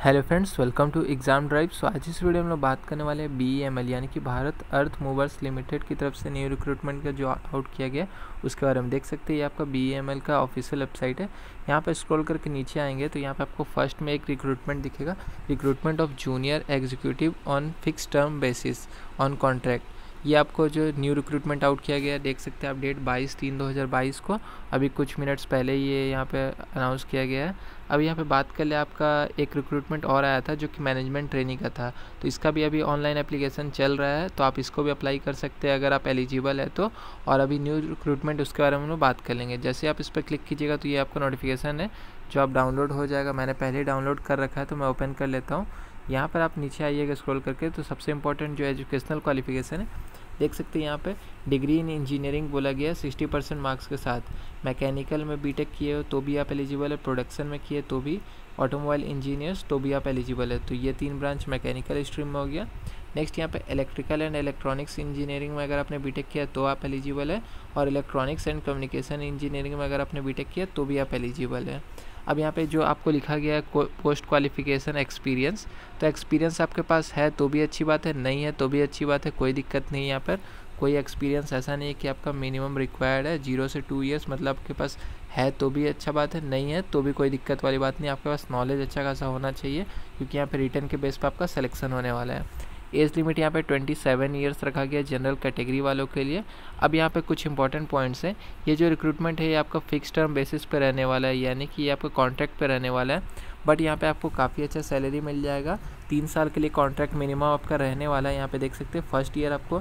Hello friends, welcome to exam drive. So आज इस video में हम लोग बात करने वाले हैं BEML यानी कि भारत अर्थ मूवर्स लिमिटेड की तरफ से न्यू रिक्रूटमेंट का जो आउट किया गया उसके बारे में देख सकते हैं। ये आपका BEML का ऑफिशियल वेबसाइट है। यहाँ पे स्क्रॉल करके नीचे आएंगे तो यहाँ पे आपको फर्स्ट में एक रिक्रूटमेंट दिखेगा, recruitment of junior executive on fix term basis on contract. ये आपको जो न्यू रिक्रूटमेंट आउट किया गया देख सकते हैं आप, डेट 22/3/2022 को अभी कुछ मिनट्स पहले ये यहाँ पे अनाउंस किया गया है। अब यहाँ पे बात कर ले, आपका एक रिक्रूटमेंट और आया था जो कि मैनेजमेंट ट्रेनिंग का था, तो इसका भी अभी ऑनलाइन एप्लीकेशन चल रहा है, तो आप इसको भी अप्लाई कर सकते हैं अगर आप एलिजिबल है तो। और अभी न्यू रिक्रूटमेंट उसके बारे में हम लोग बात कर लेंगे। जैसे आप इस पर क्लिक कीजिएगा तो ये आपका नोटिफिकेशन है जो आप डाउनलोड हो जाएगा। मैंने पहले ही डाउनलोड कर रखा है तो मैं ओपन कर लेता हूँ। यहाँ पर आप नीचे आइएगा स्क्रॉल करके, तो सबसे इंपॉर्टेंट जो एजुकेशनल क्वालिफिकेशन है देख सकते हैं यहाँ पे डिग्री इन इंजीनियरिंग बोला गया 60% मार्क्स के साथ। मैकेनिकल में बीटेक किए हो तो भी आप एलिजिबल है, प्रोडक्शन में किए तो भी, ऑटोमोबाइल इंजीनियर्स तो भी आप एलिजिबल है। तो ये 3 ब्रांच मैकेनिकल स्ट्रीम में हो गया। नेक्स्ट यहाँ पे इलेक्ट्रिकल एंड इलेक्ट्रॉनिक्स इंजीनियरिंग में अगर आपने बीटेक किया तो आप एलिजिबल है, और इलेक्ट्रॉनिक्स एंड कम्युनिकेशन इंजीनियरिंग में अगर आपने बीटेक किया तो भी आप एलिजिबल है। अब यहाँ पे जो आपको लिखा गया है पोस्ट क्वालिफिकेशन एक्सपीरियंस, तो एक्सपीरियंस आपके पास है तो भी अच्छी बात है, नहीं है तो भी अच्छी बात है, कोई दिक्कत नहीं है। यहाँ पर कोई एक्सपीरियंस ऐसा नहीं है कि आपका मिनिमम रिक्वायर्ड है 0 से 2 ईयर्स, मतलब आपके पास है तो भी अच्छा बात है, नहीं है तो भी कोई दिक्कत वाली बात नहीं। आपके पास नॉलेज अच्छा खासा होना चाहिए क्योंकि यहाँ पे रिटर्न के बेस पर आपका सिलेक्शन होने वाला है। एज लिमिट यहाँ पे 27 ईयर्स रखा गया जनरल कैटेगरी वालों के लिए। अब यहाँ पे कुछ इंपॉर्टेंट पॉइंट्स हैं। ये जो रिक्रूटमेंट है ये आपका फिक्स टर्म बेसिस पे रहने वाला है, यानी कि ये आपका कॉन्ट्रैक्ट पे रहने वाला है, बट यहाँ पे आपको काफ़ी अच्छा सैलरी मिल जाएगा। 3 साल के लिए कॉन्ट्रैक्ट मिनिमम आपका रहने वाला है। यहाँ पे देख सकते हैं फर्स्ट ईयर आपको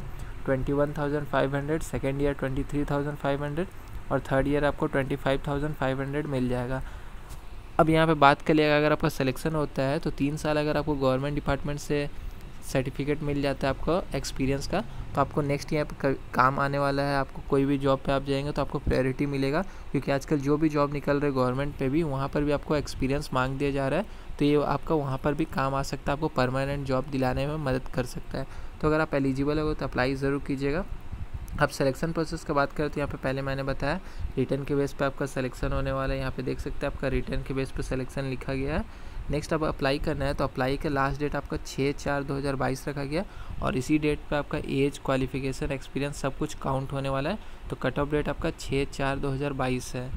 21,500, सेकेंड ईयर 23,500 और थर्ड ईयर आपको 25,500 मिल जाएगा। अब यहाँ पे बात करिएगा, अगर आपका सिलेक्शन होता है तो 3 साल अगर आपको गवर्नमेंट डिपार्टमेंट से सर्टिफिकेट मिल जाता है आपको एक्सपीरियंस का, तो आपको नेक्स्ट ईयर पे काम आने वाला है। आपको कोई भी जॉब पे आप जाएंगे तो आपको प्रायोरिटी मिलेगा, क्योंकि आजकल जो भी जॉब निकल रहे गवर्नमेंट पे भी वहाँ पर भी आपको एक्सपीरियंस मांग दिया जा रहा है, तो ये आपका वहाँ पर भी काम आ सकता है, आपको परमानेंट जॉब दिलाने में मदद कर सकता है। तो अगर आप एलिजिबल हो तो अप्लाई ज़रूर कीजिएगा। अब सिलेक्शन प्रोसेस की बात करें तो यहाँ पे पहले मैंने बताया रिटर्न के बेस पे आपका सिलेक्शन होने वाला है। यहाँ पे देख सकते हैं आपका रिटर्न के बेस पे सिलेक्शन लिखा गया है। नेक्स्ट अब अप्लाई करना है तो अप्लाई का लास्ट डेट आपका 6/4/2022 रखा गया, और इसी डेट पे आपका एज, क्वालिफिकेशन, एक्सपीरियंस सब कुछ काउंट होने वाला है। तो कट ऑफ डेट आपका 6/4/2022 है।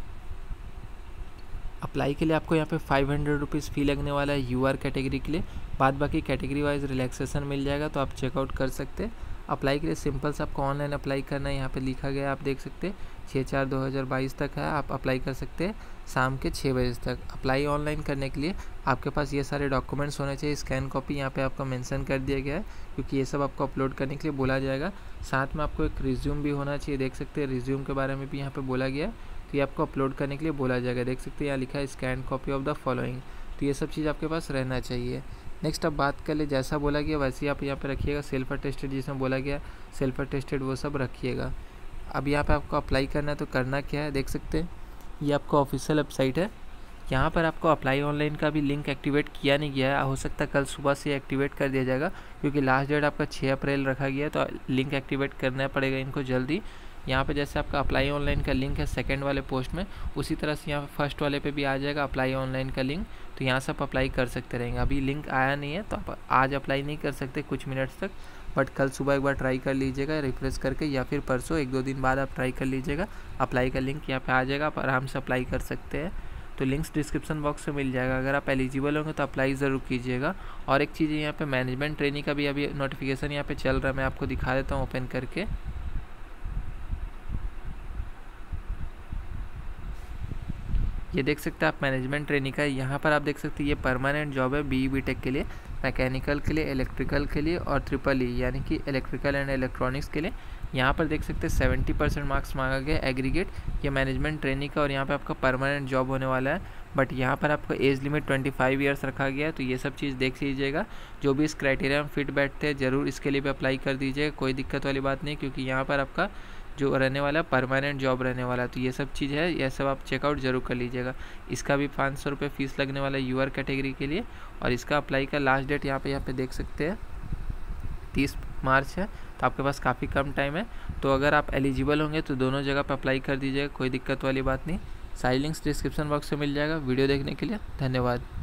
अप्लाई के लिए आपको यहाँ पे 500 रुपीज़ फ़ी लगने वाला है UR कैटेगरी के लिए, बाद बाकी कैटेगरी वाइज रिलैक्सेशन मिल जाएगा, तो आप चेकआउट कर सकते हैं। अप्लाई के लिए सिंपल से आपको ऑनलाइन अप्लाई करना है, यहाँ पे लिखा गया है आप देख सकते हैं 6/4/2022 तक है, आप अप्लाई कर सकते हैं शाम के 6 बजे तक। अप्लाई ऑनलाइन करने के लिए आपके पास ये सारे डॉक्यूमेंट्स होने चाहिए, स्कैन कॉपी यहाँ पे आपका मेंशन कर दिया गया है, क्योंकि ये सब आपको अपलोड करने के लिए बोला जाएगा। साथ में आपको एक रिज्यूम भी होना चाहिए, देख सकते हैं रिज्यूम के बारे में भी यहाँ पे बोला गया है, तो ये आपको अपलोड करने के लिए बोला जाएगा। देख सकते हैं यहाँ लिखा है scan copy of the following, तो ये सब चीज़ आपके पास रहना चाहिए। नेक्स्ट अब बात कर ले, जैसा बोला गया वैसे ही आप यहाँ पे रखिएगा। सेल्फ अटेस्टेड जिसमें बोला गया सेल्फ अटेस्टेड वो सब रखिएगा। अब यहाँ पे आपको अप्लाई करना है, तो करना क्या है देख सकते हैं ये आपका ऑफिशियल वेबसाइट है। यहाँ पर आपको अप्लाई ऑनलाइन का भी लिंक एक्टिवेट किया नहीं गया है, हो सकता है कल सुबह से एक्टिवेट कर दिया जाएगा, क्योंकि लास्ट डेट आपका 6 अप्रैल रखा गया है, तो लिंक एक्टिवेट करना पड़ेगा इनको जल्दी। यहाँ पे जैसे आपका अप्लाई ऑनलाइन का लिंक है सेकंड वाले पोस्ट में, उसी तरह से यहाँ फर्स्ट वाले पे भी आ जाएगा अप्लाई ऑनलाइन का लिंक, तो यहाँ से आप अप्लाई कर सकते रहेंगे। अभी लिंक आया नहीं है तो आप आज अप्लाई नहीं कर सकते कुछ मिनट्स तक, बट कल सुबह एक बार ट्राई कर लीजिएगा रिफ्रेश करके, या फिर परसों 1-2 दिन बाद आप ट्राई कर लीजिएगा। अप्लाई का लिंक यहाँ पे आ जाएगा, आप आराम से अप्लाई कर सकते हैं। तो लिंक्स डिस्क्रिप्शन बॉक्स में मिल जाएगा। अगर आप एलिजिबल होंगे तो अप्लाई ज़रूर कीजिएगा। और एक चीज़ यहाँ पे मैनेजमेंट ट्रेनिंग का भी अभी नोटिफिकेशन यहाँ पे चल रहा है, मैं आपको दिखा देता हूँ ओपन करके। ये देख सकते हैं आप मैनेजमेंट ट्रेनिंग का, यहाँ पर आप देख सकते हैं ये परमानेंट जॉब है BE BTech के लिए, मैकेनिकल के लिए, इलेक्ट्रिकल के लिए और EEE यानी कि इलेक्ट्रिकल एंड इलेक्ट्रॉनिक्स के लिए। यहाँ पर देख सकते हैं 70% मार्क्स मांगा गया एग्रीगेट, ये मैनेजमेंट ट्रेनिंग का, और यहाँ पे आपका परमानेंट जॉब होने वाला है। बट यहाँ पर आपका एज लिमिट 25 ईयर्स रखा गया है, तो ये सब चीज़ देख लीजिएगा। जो भी इस क्राइटेरिया में फिट बैठते हैं ज़रूर इसके लिए भी अप्लाई कर दीजिएगा, कोई दिक्कत वाली बात नहीं, क्योंकि यहाँ पर आपका जो रहने वाला है परमानेंट जॉब रहने वाला है। तो ये सब चीज़ है, ये सब आप चेकआउट ज़रूर कर लीजिएगा। इसका भी 500 रुपये फ़ीस लगने वाला है UR कैटेगरी के लिए, और इसका अप्लाई का लास्ट डेट यहाँ पे देख सकते हैं 30 मार्च है, तो आपके पास काफ़ी कम टाइम है। तो अगर आप एलिजिबल होंगे तो दोनों जगह पर अप्लाई कर दीजिएगा, कोई दिक्कत वाली बात नहीं। सारी लिंक्स डिस्क्रिप्शन बॉक्स में मिल जाएगा। वीडियो देखने के लिए धन्यवाद।